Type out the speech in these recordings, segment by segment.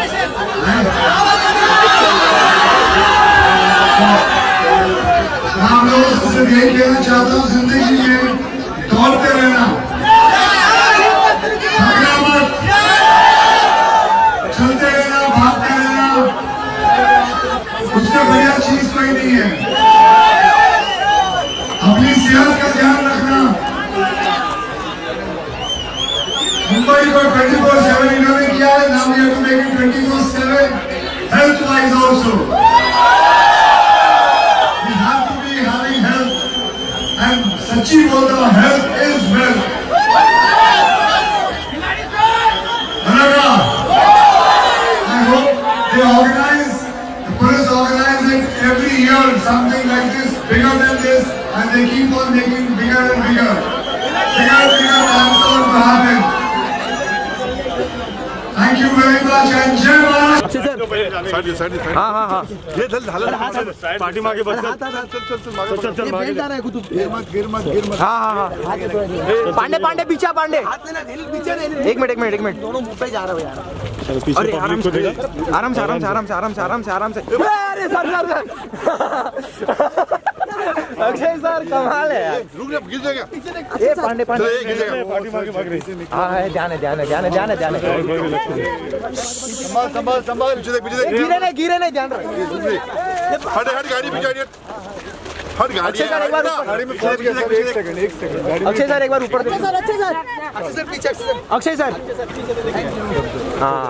हम लोगों से सिर्फ यही कहना चाहता हूँ, जिंदगी में दौड़ते रहना, थकना मत, चलते रहना, भागते रहना, उससे बढ़िया चीज कोई नहीं है। अपनी सेहत का ध्यान रखना। मुंबई को 24/7 इन्होंने किया है, now we have to make it 24/7 health wise also. सच्ची बोलता हूँ, health is wealth. I hope they organize, the police organize it every year, something like this, bigger than this, and they keep on making bigger and bigger. Bigger and bigger marathon to happen. Thank you very much and Jai Maharashtra. Akshay sir side हाँ ये चल party मागे बस चल मागे जा रहा है कुछ गिर मत हाँ पांडे पीछे पांडे एक मिनट दोनों मुंह पे जा रहे हो यार। अरे आराम से अरे सर अक्षय सर कमाल है यार। रुक जा गिर जाएगा ये पांडे गिर जाएगा पार्टी मागे भाग रही हां है ध्यान संभाल गिरे नहीं ध्यान रख। हट गाड़ी पे गाड़ी हट गाड़ी सर एक बार गाड़ी में एक सेकंड अक्षय सर एक बार ऊपर देखो सर अक्षय सर पीछे अक्षय सर हां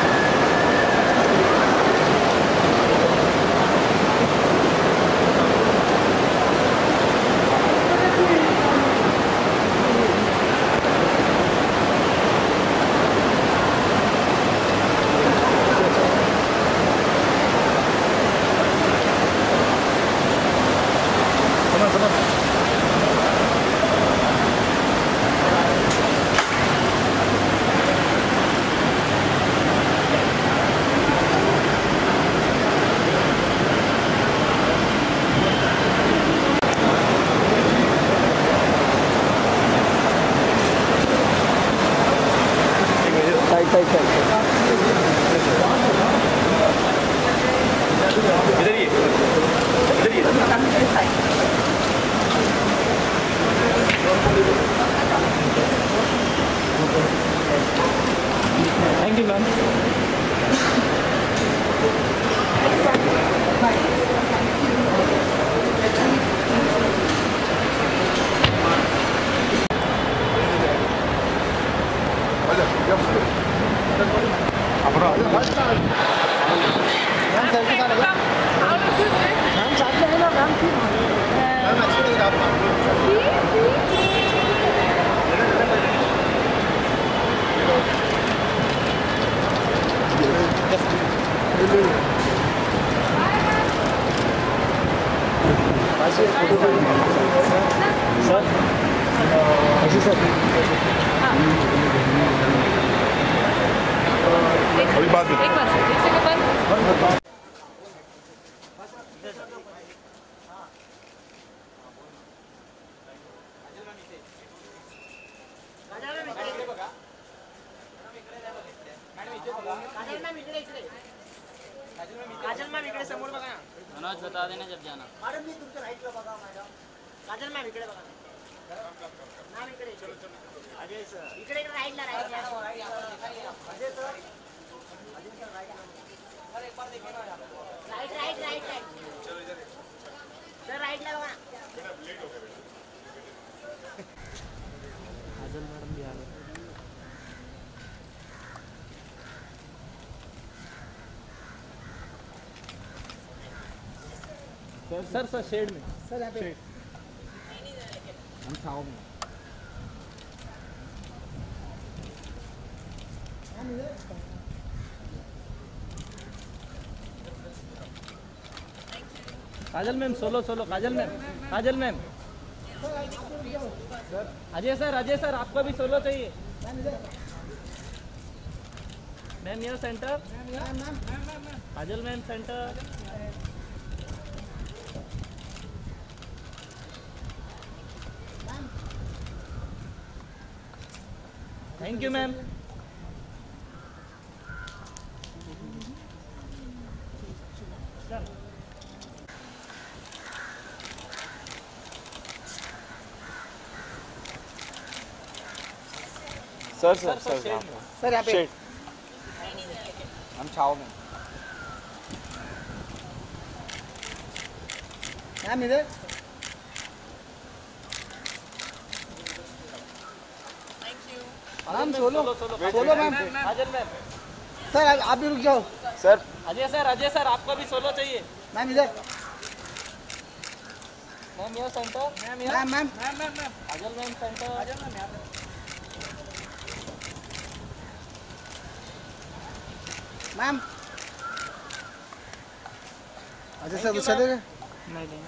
थैंक यू मैम। अभी बात एक बार काजल मॅम इकडे समोर बघा ना। मनोज बता देना जब जाना। मॅडम मी तुमच्या राईटला बघा मॅडम। काजल मॅम इकडे बघा। मॅम इकडे चलो अजय सर इकडे राईटला अजय सर सर एक बार देखिए ना राइट चलो इधर सर राइटला बघा। लेट हो गया काजल मैडम भी आ गए। सर शेड में सर यहाँ पे हम छाव में Kajal ma'am solo Kajal ma'am Ajay sir आपको भी सोलो चाहिए मैम ये centre Kajal ma'am centre thank you ma'am. Sir यहाँ पे हम छाव में मैम इधर मैम सोलो मैम सर आप भी रुक जाओ सर अजय सर आपको भी सोलो चाहिए मैम इधर मैम ये centre ma'am Ajay ma'am centre ma'am अच्छा सर चले गए नहीं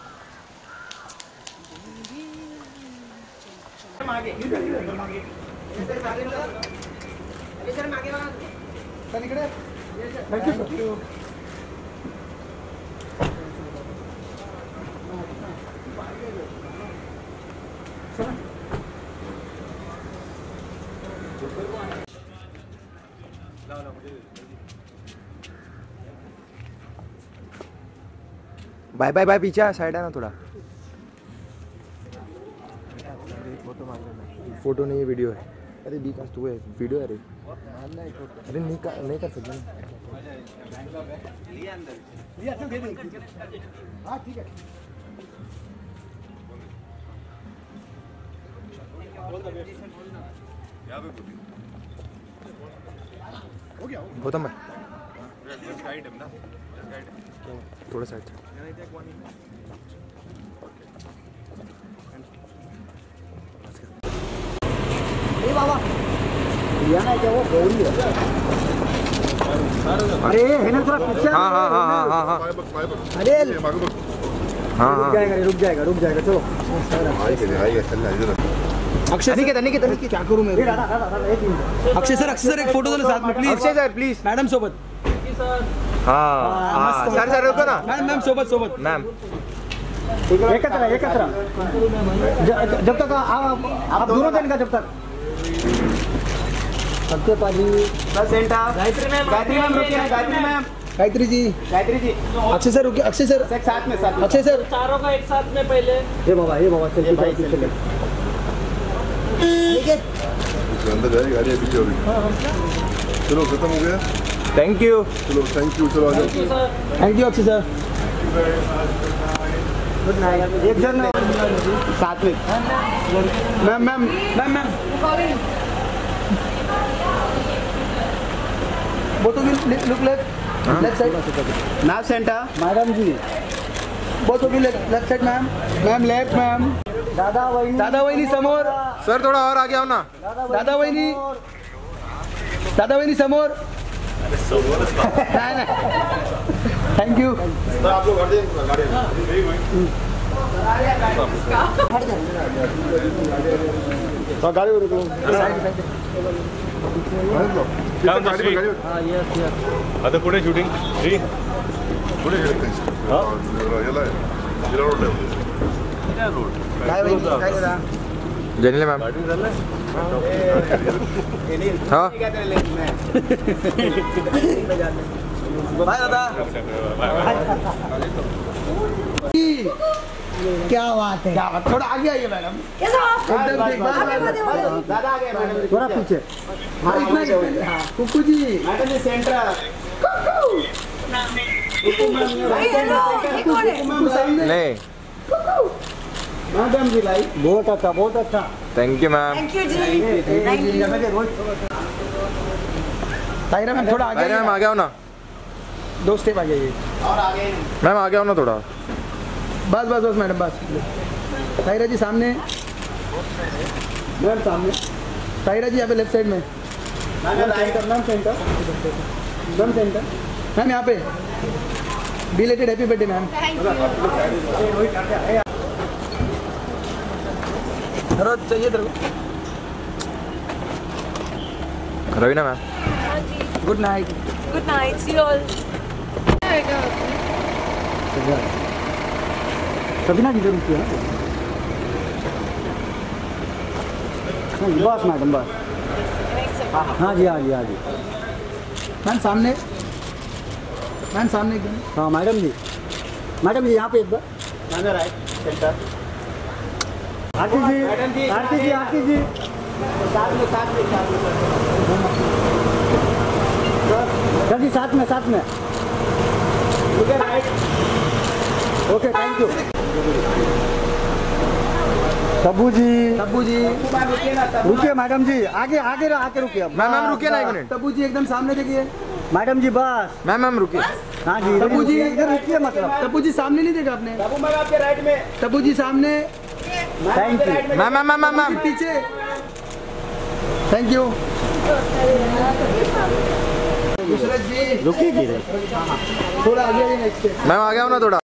thank you bye bye bye पीछे साइड है ना थोड़ा फोटो नहीं है वीडियो है अरे बी कास्ट हुआ है वीडियो है अरे नहीं कर सकते हाँ ठीक है गौतम भाई थोड़ा साइड बाबा या ना क्या वो गौरी है अरे है ना थोड़ा पीछे हाँ अरे रुक जाएगा चलो अक्षय क्या करूं मैं अक्षय सर एक फोटो दो साथ में please Akshay sir please madam सोबत हाँ सर रुको ना मैम सोबत मैम एकत्र जब तक आप दोनों जन का जब तक सत्यपाजी गायत्री जी अक्षय सर रुकिए अक्षय सर अक्षय सर चारों का एक साथ में पहले ये बाबा चलिए अंदर जाएगी गाड़ी अभी जो चलो खत्म हो गया थैंक यू चलो थैंक यू चलो आ जाओ थैंक यू अक्षय सर एक जन साथ में ma'am both of you look left side ma'am centre madam जी both of you left side ma'am left ma'am दादा वहिनी समोर सर थोड़ा और आगे आओ ना दादा वहिनी समोर थैंक यू आप लोग गाड़ी रुको आता पुढे शूटिंग जनिले मैम हाँ बाय दादा क्या बात है थोड़ा आगे आइए मैडम दादा आगे मैडम थोड़ा पीछे कुकू जी मैडम जी सेंटर नहीं मैडम जी लाइक बहुत अच्छा thank you ma'am thank you जी तायरा मैम थोड़ा आगे मैम आ गया हो ना 2 स्टेप आगे आइए और आगे मैम आ गया हो ना थोड़ा बस मैडम बस तायरा जी सामने मैम सामने तायरा जी यहाँ पे लेफ्ट साइड में मैम सेंटर मैम यहाँ पे बिलेटेड हैप्पी बर्थडे मैम चाहिए Raveena ma'am good night see you all Sabina ji जरूर किया बस मैडम बस हाँ जी मैम सामने हाँ मैडम जी यहाँ पे एक बार राइट सेंटर आरती जी जल्दी साथ में okay thank you. Tabbu ji रुकिए मैडम जी, आगे आके रुकिए मैम रुकिए ना एक मिनट। तब्बू जी एकदम सामने देखिए मैडम जी, बस मैम रुकिए। हाँ जी तब्बू जी इधर रुकिए, मतलब तब्बू जी सामने नहीं देखा आपने? आपके राइट में तब्बू जी सामने, थैंक यू मैम पीछे, थैंक यू। रुकिए थोड़ा आगे, नेक्स्ट मैम आ गया हूँ ना थोड़ा।